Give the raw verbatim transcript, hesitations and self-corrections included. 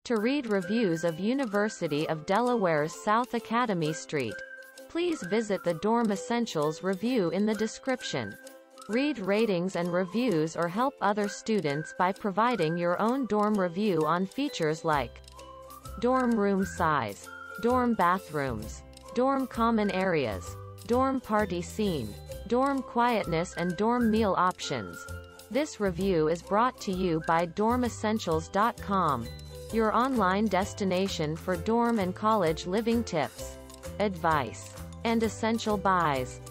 To read reviews of University of Delaware's South Academy Street, please visit the Dorm Essentials review in the description. Read ratings and reviews or help other students by providing your own dorm review on features like dorm room size, dorm bathrooms, dorm common areas, dorm party scene, dorm quietness and dorm meal options. This review is brought to you by dorm essentials dot com, your online destination for dorm and college living tips, advice, and essential buys.